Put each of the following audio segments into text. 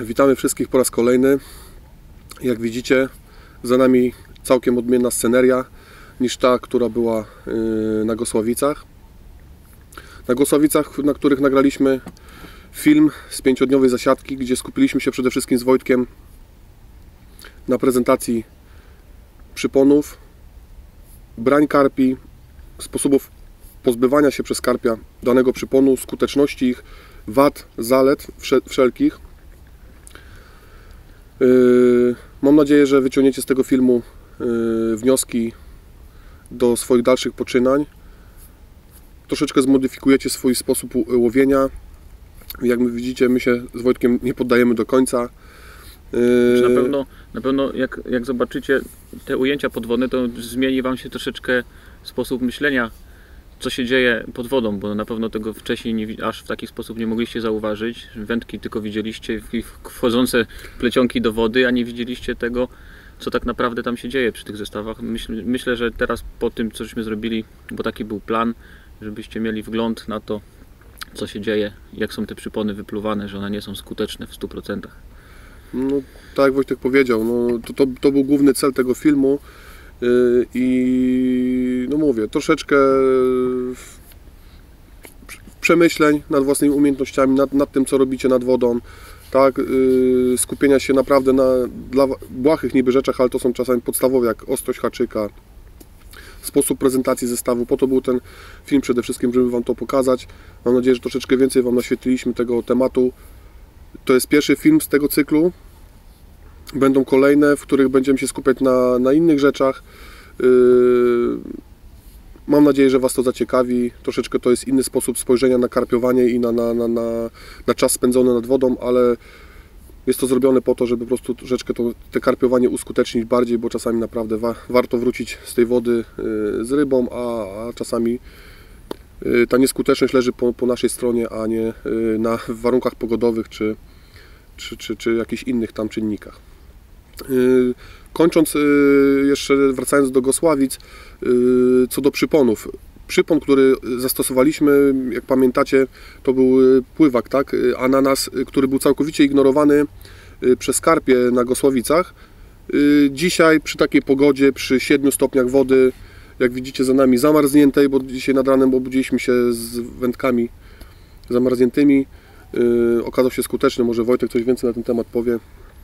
Witamy wszystkich po raz kolejny. Jak widzicie, za nami całkiem odmienna sceneria niż ta, która była na Gosławicach. Na Gosławicach, na których nagraliśmy film z 5-dniowej zasiadki, gdzie skupiliśmy się przede wszystkim z Wojtkiem na prezentacji przyponów, brań karpi, sposobów pozbywania się przez karpia danego przyponu, skuteczności ich, wad, zalet wszelkich. Mam nadzieję, że wyciągniecie z tego filmu wnioski do swoich dalszych poczynań. Troszeczkę zmodyfikujecie swój sposób łowienia. Jak widzicie, my się z Wojtkiem nie poddajemy do końca. Na pewno jak zobaczycie te ujęcia podwodne, to zmieni Wam się troszeczkę sposób myślenia, co się dzieje pod wodą, bo na pewno tego wcześniej aż w taki sposób nie mogliście zauważyć. Wędki tylko widzieliście, wchodzące plecionki do wody, a nie widzieliście tego, co tak naprawdę tam się dzieje przy tych zestawach. Myślę, że teraz po tym, co żeśmy zrobili, bo taki był plan, żebyście mieli wgląd na to, co się dzieje, jak są te przypony wypluwane, że one nie są skuteczne w 100%. No, tak jak Wojtek powiedział, no, to był główny cel tego filmu i no mówię, troszeczkę przemyśleń nad własnymi umiejętnościami, nad tym, co robicie nad wodą, tak, skupienia się naprawdę dla błahych niby rzeczach, ale to są czasami podstawowe, jak ostrość haczyka, sposób prezentacji zestawu. Po to był ten film przede wszystkim, żeby Wam to pokazać. Mam nadzieję, że troszeczkę więcej Wam naświetliliśmy tego tematu. To jest pierwszy film z tego cyklu. Będą kolejne, w których będziemy się skupiać na innych rzeczach. Mam nadzieję, że Was to zaciekawi. Troszeczkę to jest inny sposób spojrzenia na karpiowanie i na czas spędzony nad wodą, ale jest to zrobione po to, żeby po prostu troszeczkę te karpiowanie uskutecznić bardziej, bo czasami naprawdę warto wrócić z tej wody z rybą, a czasami ta nieskuteczność leży po naszej stronie, a nie w warunkach pogodowych czy jakichś innych tam czynnikach. Kończąc, jeszcze wracając do Gosławic, co do przyponów. Przypon, który zastosowaliśmy, jak pamiętacie, to był pływak, tak? Ananas, który był całkowicie ignorowany przez karpie na Gosławicach. Dzisiaj przy takiej pogodzie, przy 7 stopniach wody, jak widzicie za nami zamarzniętej, bo dzisiaj nad ranem obudziliśmy się z wędkami zamarzniętymi, okazał się skuteczny. Może Wojtek coś więcej na ten temat powie.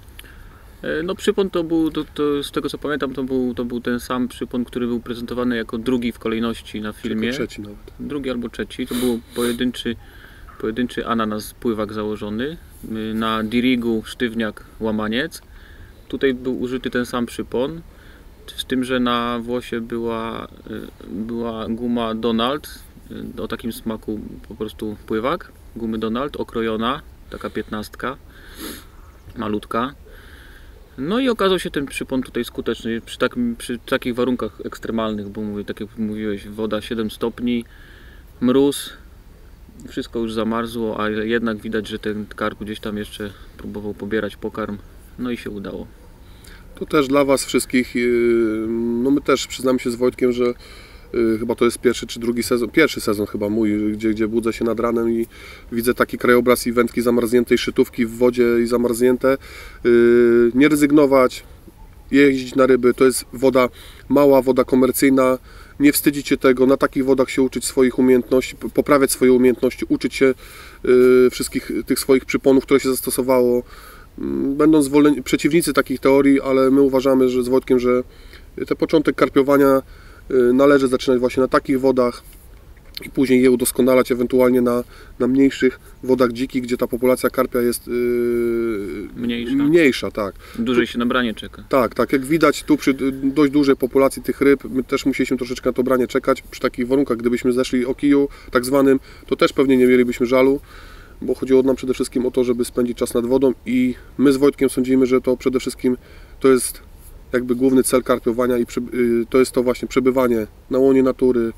No przypon to był, z tego co pamiętam, to był ten sam przypon, który był prezentowany jako drugi w kolejności na filmie. Trzeci nawet. Drugi albo trzeci. To był pojedynczy ananas, pływak założony. Na dirigu sztywniak, łamaniec. Tutaj był użyty ten sam przypon. Z tym, że na włosie była guma Donald. O takim smaku po prostu pływak. Gumy Donald, okrojona. Taka 15. Malutka. No i okazał się ten przypon tutaj skuteczny przy takich warunkach ekstremalnych, bo mówię, tak jak mówiłeś, woda 7 stopni, mróz, wszystko już zamarzło, a jednak widać, że ten karp gdzieś tam jeszcze próbował pobierać pokarm, no i się udało. To też dla Was wszystkich, no my też przyznamy się z Wojtkiem, że chyba to jest pierwszy czy drugi sezon, pierwszy sezon chyba mój, gdzie budzę się nad ranem i widzę taki krajobraz i wędki zamarznięte i szytówki w wodzie i zamarznięte. Nie rezygnować, jeździć na ryby, to jest woda mała, woda komercyjna, nie wstydzić się tego, na takich wodach się uczyć swoich umiejętności, poprawiać swoje umiejętności, uczyć się wszystkich tych swoich przyponów, które się zastosowało. Będą przeciwnicy takich teorii, ale my uważamy, że z Wojtkiem, że ten początek karpiowania należy zaczynać właśnie na takich wodach i później je udoskonalać ewentualnie na mniejszych wodach dzikich, gdzie ta populacja karpia jest mniejsza, tak. Dłużej się na branie czeka. Tak, jak widać tu przy dość dużej populacji tych ryb, my też musieliśmy troszeczkę na to branie czekać przy takich warunkach. Gdybyśmy zeszli o kiju tak zwanym, to też pewnie nie mielibyśmy żalu, bo chodziło nam przede wszystkim o to, żeby spędzić czas nad wodą i my z Wojtkiem sądzimy, że to przede wszystkim to jest jakby główny cel karpiowania i to jest to właśnie przebywanie na łonie natury.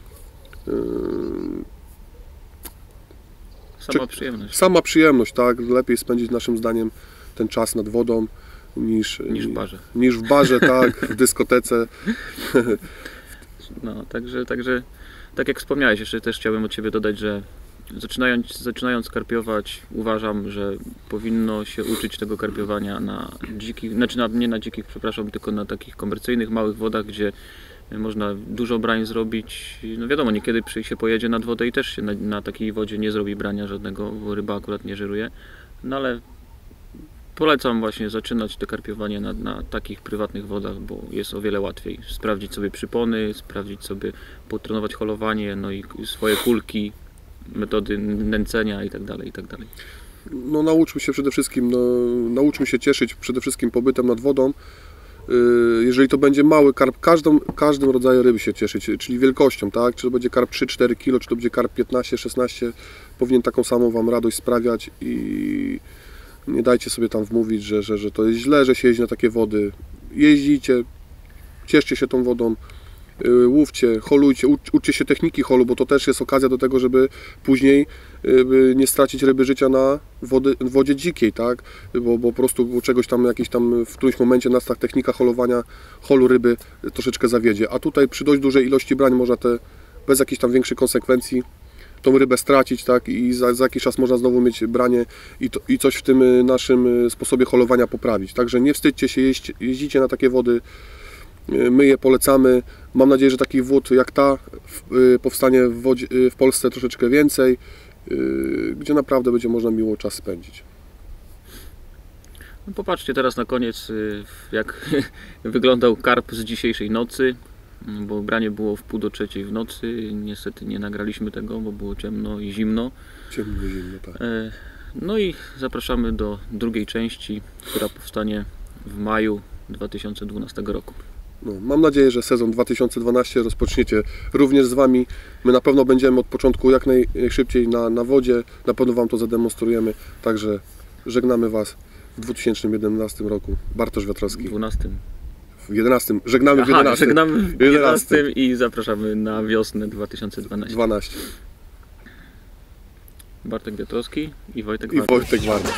Sama przyjemność, tak. Lepiej spędzić naszym zdaniem ten czas nad wodą niż w barze. Niż w barze, tak, w dyskotece. No, także tak jak wspomniałeś, jeszcze też chciałbym od Ciebie dodać, że Zaczynając karpiować, uważam, że powinno się uczyć tego karpiowania na dzikich, znaczy nie na dzikich, przepraszam, tylko na takich komercyjnych, małych wodach, gdzie można dużo brań zrobić. No wiadomo, niekiedy się pojedzie nad wodę i też się na takiej wodzie nie zrobi brania żadnego, bo ryba akurat nie żeruje. No ale polecam właśnie zaczynać to karpiowanie na takich prywatnych wodach, bo jest o wiele łatwiej. Sprawdzić sobie przypony, sprawdzić sobie, potrenować holowanie, no i swoje kulki, metody nęcenia i tak dalej, i tak dalej. No nauczmy się przede wszystkim, nauczmy się cieszyć przede wszystkim pobytem nad wodą. Jeżeli to będzie mały karp, każdym rodzajem ryby się cieszyć, czyli wielkością, tak? Czy to będzie karp 3-4 kg, czy to będzie karp 15-16, powinien taką samą Wam radość sprawiać i nie dajcie sobie tam wmówić, że to jest źle, że się jeździ na takie wody. Jeździcie, cieszcie się tą wodą, łówcie, holujcie, uczcie się techniki holu, bo to też jest okazja do tego, żeby później nie stracić ryby życia na wodzie dzikiej, tak? Bo po prostu czegoś tam, w którymś momencie nas ta technika holu ryby troszeczkę zawiedzie. A tutaj przy dość dużej ilości brań można bez jakichś tam większych konsekwencji tą rybę stracić, tak? I za jakiś czas można znowu mieć branie i coś w tym naszym sposobie holowania poprawić. Także nie wstydźcie się, jeździcie na takie wody. My je polecamy. Mam nadzieję, że takich wód jak ta powstanie w Polsce troszeczkę więcej, gdzie naprawdę będzie można miło czas spędzić. No popatrzcie teraz na koniec, jak wyglądał karp z dzisiejszej nocy, bo branie było w 2:30 w nocy. Niestety nie nagraliśmy tego, bo było ciemno i zimno. Ciemno i zimno, tak. No i zapraszamy do drugiej części, która powstanie w maju 2012 roku. No, mam nadzieję, że sezon 2012 rozpoczniecie również z Wami. My na pewno będziemy od początku jak najszybciej na wodzie. Na pewno Wam to zademonstrujemy. Także żegnamy Was w 2011 roku. Bartosz Wiatrowski. 12. W 11. Żegnamy w 11. Żegnamy w 11 i zapraszamy na wiosnę 2012. Bartek Wiatrowski i Wojtek Warny.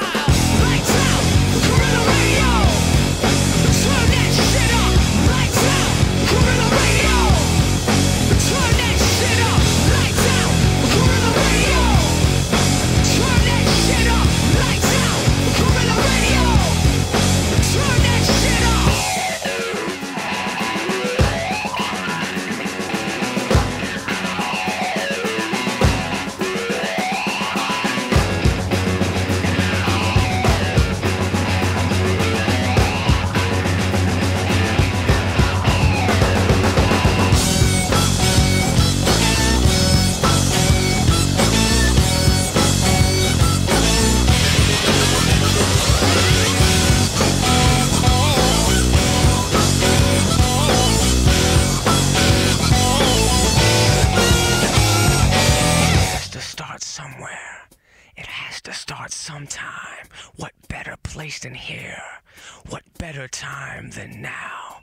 Sometime. What better place than here? What better time than now?